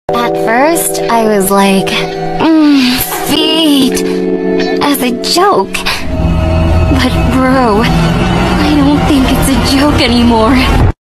At first, I was like, feet, as a joke. But bro, I don't think it's a joke anymore.